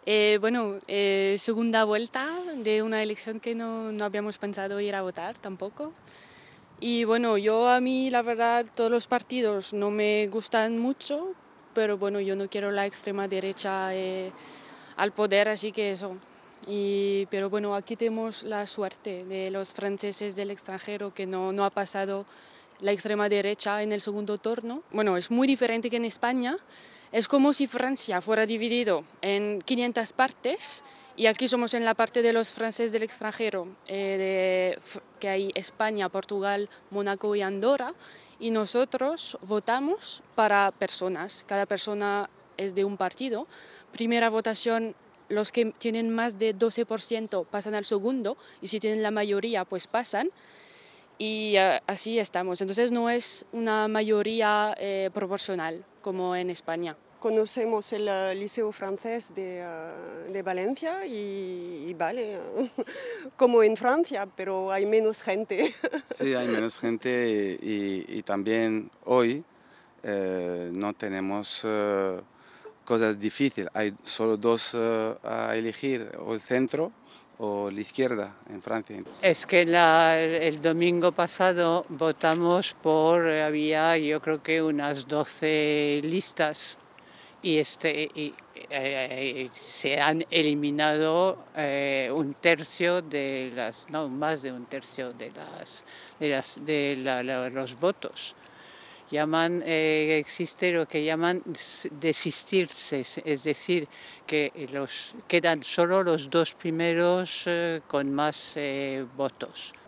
Segunda vuelta de una elección que no habíamos pensado ir a votar tampoco. Y bueno, a mí la verdad todos los partidos no me gustan mucho, pero bueno, yo no quiero la extrema derecha al poder, así que eso. Pero bueno, aquí tenemos la suerte de los franceses del extranjero que no ha pasado la extrema derecha en el segundo turno. Bueno, es muy diferente que en España. Es como si Francia fuera dividido en 500 partes y aquí somos en la parte de los franceses del extranjero, que hay España, Portugal, Mónaco y Andorra, y nosotros votamos para personas. Cada persona es de un partido. Primera votación, los que tienen más de 12% pasan al segundo y si tienen la mayoría pues pasan y así estamos. Entonces no es una mayoría proporcional como en España. Conocemos el Liceo Francés de Valencia y vale, como en Francia, pero hay menos gente. Sí, hay menos gente y también hoy no tenemos cosas difíciles. Hay solo dos a elegir, o el centro o la izquierda en Francia. Es que el domingo pasado votamos había yo creo que unas 12 listas y se han eliminado un tercio de no, más de un tercio de los votos. Existe lo que llaman desistirse, es decir, que quedan solo los dos primeros con más votos.